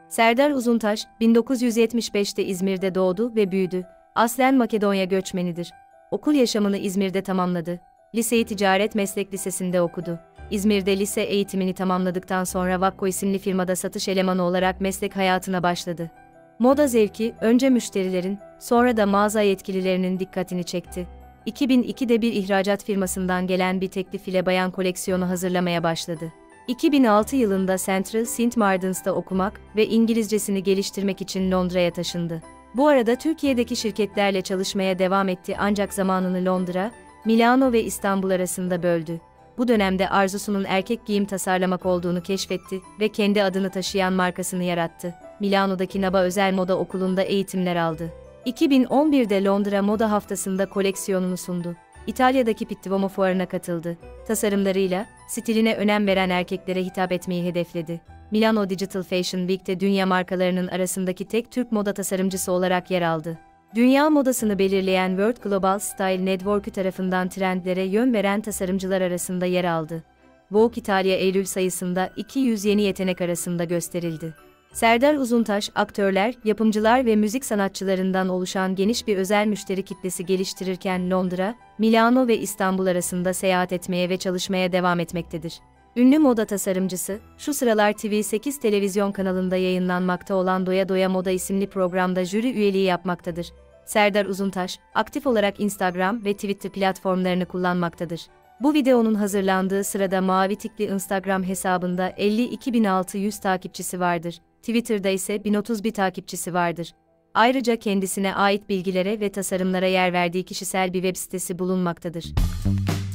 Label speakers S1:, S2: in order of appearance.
S1: Serdar Uzuntaş, 1975'te İzmir'de doğdu ve büyüdü. Aslen Makedonya göçmenidir. Okul yaşamını İzmir'de tamamladı. Liseyi Ticaret Meslek Lisesi'nde okudu. İzmir'de lise eğitimini tamamladıktan sonra Vakko isimli firmada satış elemanı olarak meslek hayatına başladı. Moda zevki, önce müşterilerin, sonra da mağaza yetkililerinin dikkatini çekti. 2002'de bir ihracat firmasından gelen bir teklif ile bayan koleksiyonu hazırlamaya başladı. 2006 yılında Central St. Martin's'ta okumak ve İngilizcesini geliştirmek için Londra'ya taşındı. Bu arada Türkiye'deki şirketlerle çalışmaya devam etti ancak zamanını Londra, Milano ve İstanbul arasında böldü. Bu dönemde arzusunun erkek giyim tasarlamak olduğunu keşfetti ve kendi adını taşıyan markasını yarattı. Milano'daki Naba Özel Moda Okulu'nda eğitimler aldı. 2011'de Londra Moda Haftası'nda koleksiyonunu sundu. İtalya'daki Pitti Fuarı'na katıldı. Tasarımlarıyla, stiline önem veren erkeklere hitap etmeyi hedefledi. Milano Digital Fashion Week'te dünya markalarının arasındaki tek Türk moda tasarımcısı olarak yer aldı. Dünya modasını belirleyen World Global Style Network tarafından trendlere yön veren tasarımcılar arasında yer aldı. Vogue İtalya Eylül sayısında 200 yeni yetenek arasında gösterildi. Serdar Uzuntaş, aktörler, yapımcılar ve müzik sanatçılarından oluşan geniş bir özel müşteri kitlesi geliştirirken Londra, Milano ve İstanbul arasında seyahat etmeye ve çalışmaya devam etmektedir. Ünlü moda tasarımcısı, şu sıralar TV8 televizyon kanalında yayınlanmakta olan Doya Doya Moda isimli programda jüri üyeliği yapmaktadır. Serdar Uzuntaş, aktif olarak Instagram ve Twitter platformlarını kullanmaktadır. Bu videonun hazırlandığı sırada mavi tikli Instagram hesabında 52.600 takipçisi vardır. Twitter'da ise 1031 takipçisi vardır. Ayrıca kendisine ait bilgilere ve tasarımlara yer verdiği kişisel bir web sitesi bulunmaktadır.